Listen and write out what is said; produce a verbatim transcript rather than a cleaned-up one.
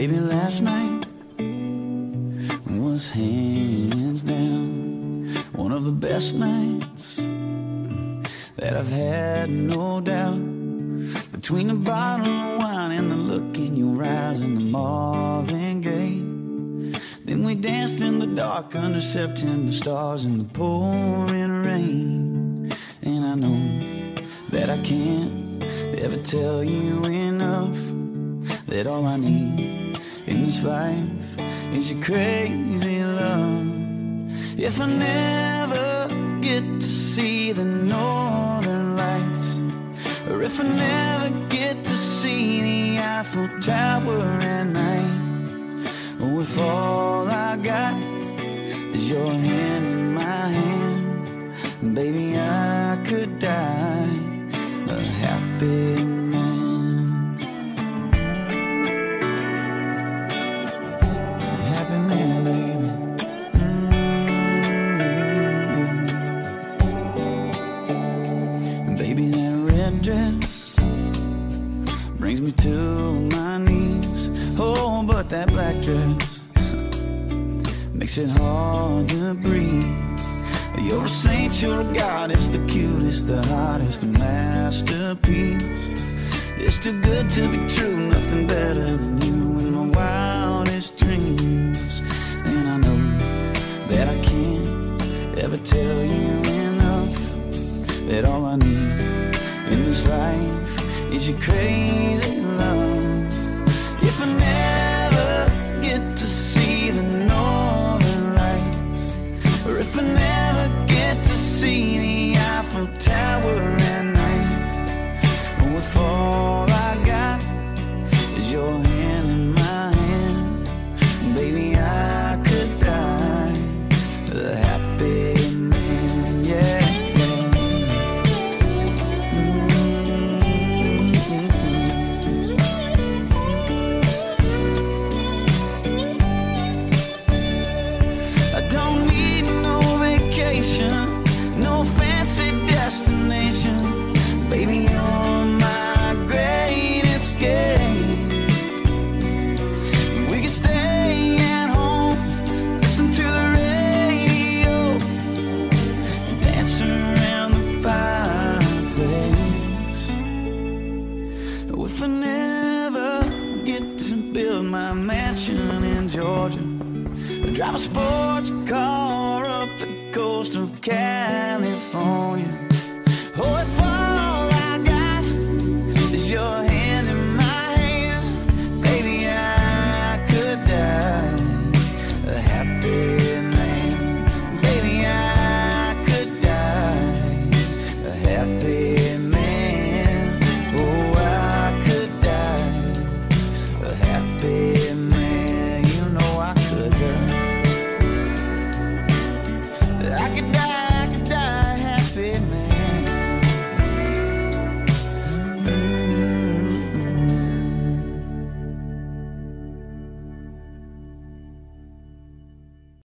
Baby, last night was hands down one of the best nights that I've had, no doubt. Between the bottle of wine and the look in your eyes and the Marvin Gaye, then we danced in the dark under September stars in the pouring rain. And I know that I can't ever tell you enough that all I need in this life is your crazy love. If I never get to see the northern lights, or if I never get to see the Eiffel Tower at night, or if all I got is your hand in my hand, baby, I could die a happy man. A happy man, baby. Mm-hmm. Baby, that red dress brings me to my knees. Oh, but that black dress makes it hard to breathe. You're a saint, you're a goddess, the cutest, the hottest, a masterpiece. It's too good to be true, nothing better than you in my wildest dreams. And I know that I can't ever tell you enough that all I need in this life is your crazy love. If I never get to see the northern lights, or if I never get to see the Eiffel Tower at night, or if all I got is your hand in my hand, baby, I could die a happy man, yeah. No fancy destination, baby, you're my great escape. We can stay at home, listen to the radio, dance around the fireplace. If I never get to build my mansion in Georgia, drive a sports car up the coast of California,